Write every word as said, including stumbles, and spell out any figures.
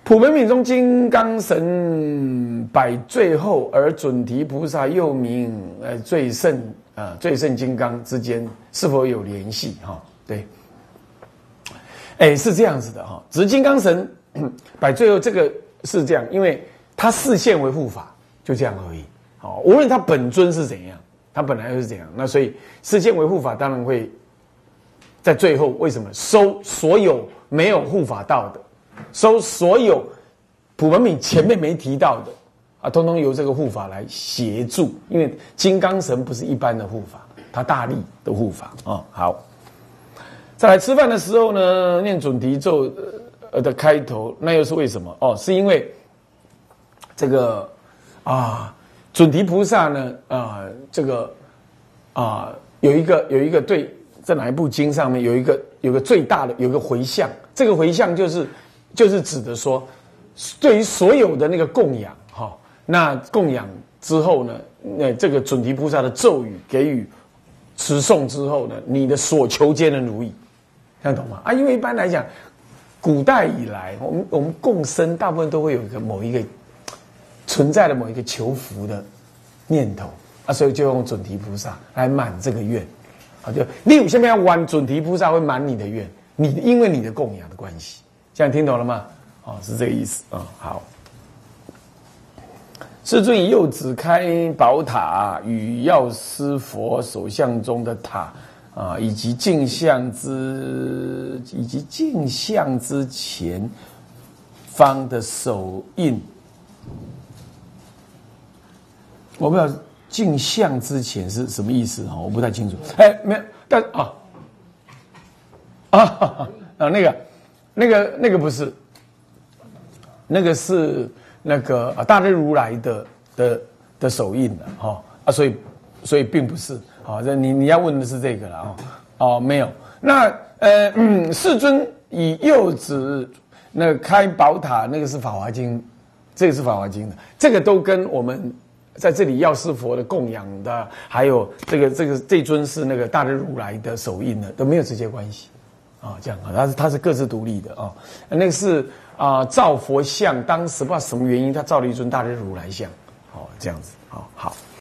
普门品中金刚神摆最后，而准提菩萨又名呃最胜啊、呃、最胜金刚之间是否有联系？哈、哦，对，哎，是这样子的哈、哦。只是金刚神摆最后这个是这样，因为他视现为护法，就这样而已。好、哦，无论他本尊是怎样，他本来就是这样，那所以视现为护法，当然会在最后为什么收所有没有护法道的？收所有普门品前面没提到的啊，通通由这个护法来协助，因为金刚神不是一般的护法，他大力的护法啊、哦。好，再来吃饭的时候呢，念准提咒呃的开头，那又是为什么？哦，是因为这个啊，准提菩萨呢啊，这个啊有一个有一个对，在哪一部经上面有一个有个最大的有一个回向，这个回向就是。就是指的说，对于所有的那个供养，哈、哦，那供养之后呢，那这个准提菩萨的咒语给予持诵之后呢，你的所求皆能如意，这样懂吗？啊，因为一般来讲，古代以来，我们我们共生大部分都会有一个某一个存在的某一个求福的念头啊，所以就用准提菩萨来满这个愿啊，就例如下面要玩准提菩萨会满你的愿，你因为你的供养的关系。这样听懂了吗？哦，是这个意思啊、哦。好，世尊以右指开宝塔，与药师佛手相中的塔啊，以及镜像之以及镜像之前方的手印。我不知道镜像之前是什么意思哈，我不太清楚。哎，没有，但啊啊啊那个。那个那个不是，那个是那个啊大日如来的的的手印了哈、哦、啊，所以所以并不是啊，这、哦、你你要问的是这个了啊哦没有，那呃嗯世尊以右指那个开宝塔，那个是法华经，这个是法华经的，这个都跟我们在这里药师佛的供养的，还有这个这个这尊是那个大日如来的手印的，都没有直接关系。啊、哦，这样啊，它是它是各自独立的啊、哦。那个是啊、呃，造佛像，当时不知道什么原因，他造了一尊大日如来像，哦，这样子，好、哦、好。